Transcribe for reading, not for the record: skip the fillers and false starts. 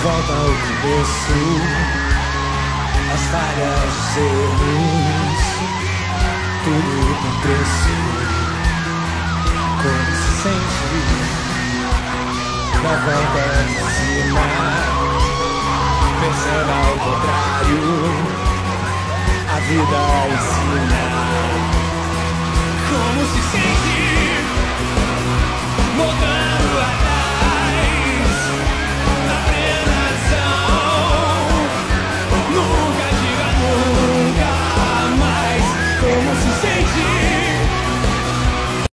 Volta ao começo, as falhas, os erros, tudo tem preço. Como se sente na volta de cima, pensando ao contrário, a vida ensina. Como se sente